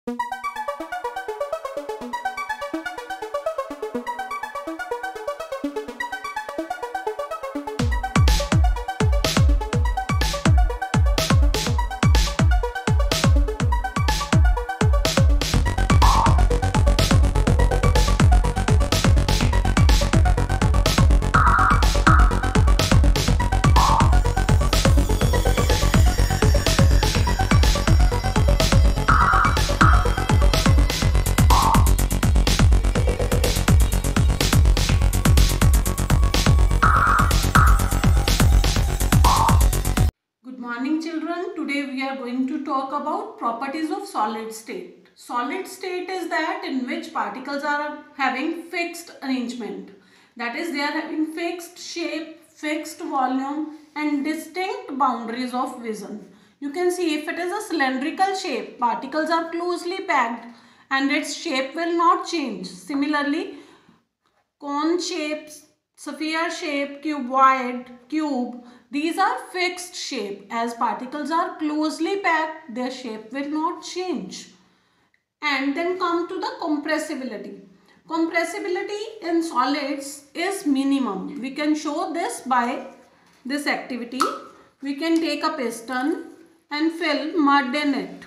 Morning children, today we are going to talk about properties of solid state. Solid state is that in which particles are having fixed arrangement. That is, they are having fixed shape, fixed volume and distinct boundaries of vision. You can see if it is a cylindrical shape, particles are closely packed and its shape will not change. Similarly, cone shapes, sphere shape, cuboid, cube, these are fixed shape. As particles are closely packed, their shape will not change. And then come to the compressibility. Compressibility in solids is minimum. We can show this by this activity. We can take a piston and fill mud in it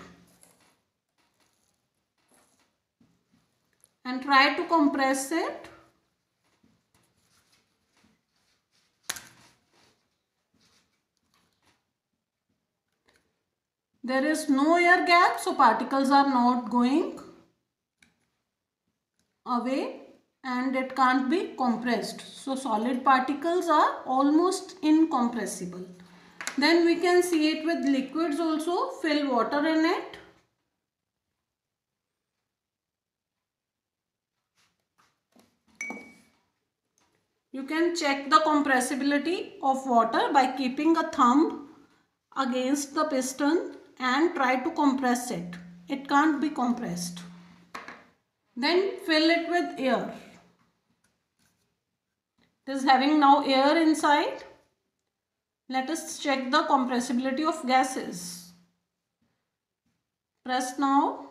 and try to compress it. There is no air gap, so particles are not going away and it can't be compressed. So solid particles are almost incompressible. Then we can see it with liquids also. Fill water in it. You can check the compressibility of water by keeping a thumb against the piston and try to compress it. It can't be compressed. Then fill it with air. It is having now air inside. Let us check the compressibility of gases. Press now.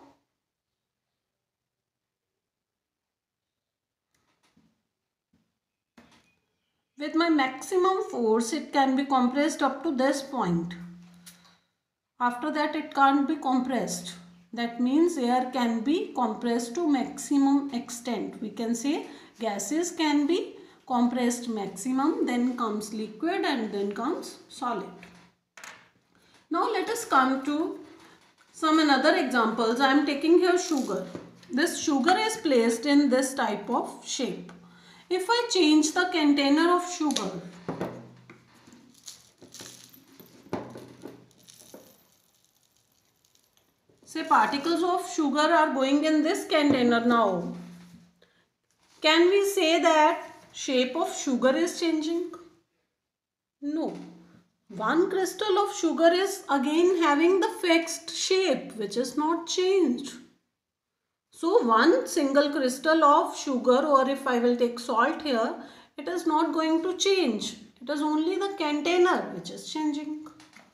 With my maximum force, it can be compressed up to this point. After that, it can't be compressed. That means air can be compressed to maximum extent. We can say gases can be compressed maximum, then comes liquid and then comes solid. Now let us come to some another examples. I am taking here sugar. This sugar is placed in this type of shape. If I change the container of sugar, say particles of sugar are going in this container now, can we say that shape of sugar is changing? No. One crystal of sugar is again having the fixed shape which is not changed. So one single crystal of sugar, or if I will take salt here, it is not going to change. It is only the container which is changing.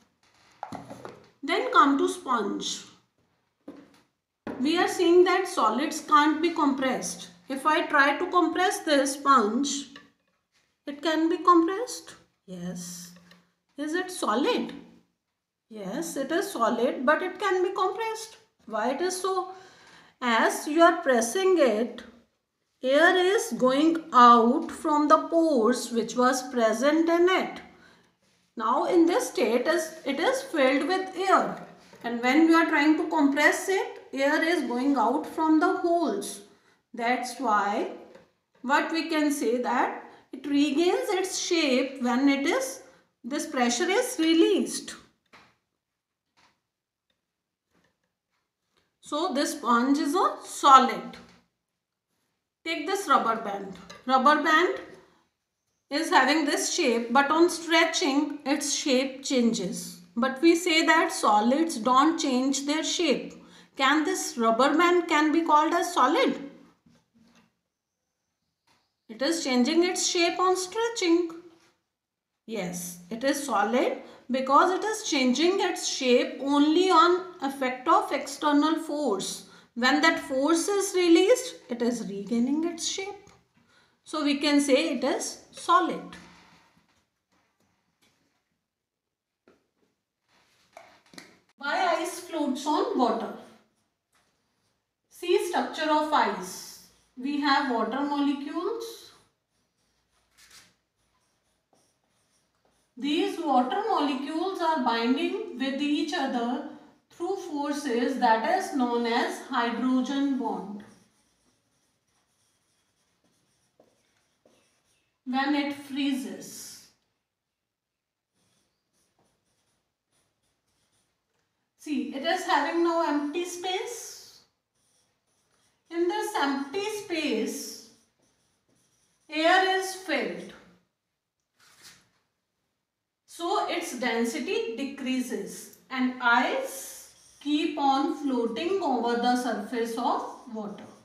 Then come to sponge. We are seeing that solids can't be compressed. If I try to compress this sponge, it can be compressed. Yes. Is it solid? Yes, it is solid, but it can be compressed. Why it is so? As you are pressing it, air is going out from the pores which was present in it. Now in this state, it is filled with air. And when we are trying to compress it, air is going out from the holes. That's why what we can say that it regains its shape when this pressure is released. So this sponge is a solid. Take this rubber band. Rubber band is having this shape, but on stretching its shape changes. But we say that solids don't change their shape. Can this rubber band can be called as solid? It is changing its shape on stretching. Yes, it is solid because it is changing its shape only on effect of external force. When that force is released, it is regaining its shape. So we can say it is solid. Why ice floats on water? See structure of ice. We have water molecules. These water molecules are binding with each other through forces that is known as hydrogen bond. When it freezes, see, it is having now empty space. In this empty space, air is filled. So its density decreases and ice keep on floating over the surface of water.